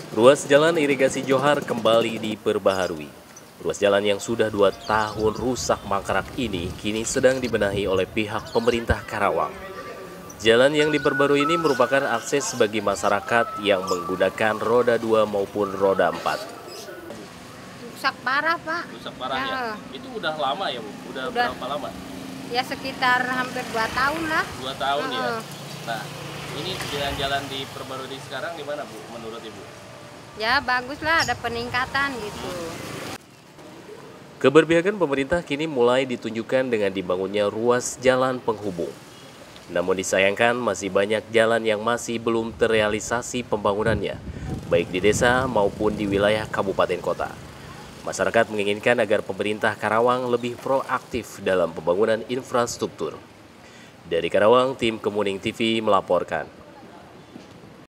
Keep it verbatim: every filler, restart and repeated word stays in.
Ruas jalan irigasi Johar kembali diperbaharui. Ruas jalan yang sudah dua tahun rusak mangkrak ini kini sedang dibenahi oleh pihak pemerintah Karawang. Jalan yang diperbarui ini merupakan akses bagi masyarakat yang menggunakan roda dua maupun roda empat. Rusak parah, Pak. Rusak parah ya? Ya. Itu udah lama ya, Bu? Udah, Udah. berapa lama? Ya sekitar hampir dua tahun lah. Dua tahun ya? Heeh. Nah, ini jalan-jalan diperbarui sekarang di mana, Bu, menurut Ibu? Ya bagus lah, ada peningkatan gitu. Keberpihakan pemerintah kini mulai ditunjukkan dengan dibangunnya ruas jalan penghubung. Namun disayangkan masih banyak jalan yang masih belum terrealisasi pembangunannya, baik di desa maupun di wilayah kabupaten kota. Masyarakat menginginkan agar pemerintah Karawang lebih proaktif dalam pembangunan infrastruktur. Dari Karawang, tim Kemuning T V melaporkan.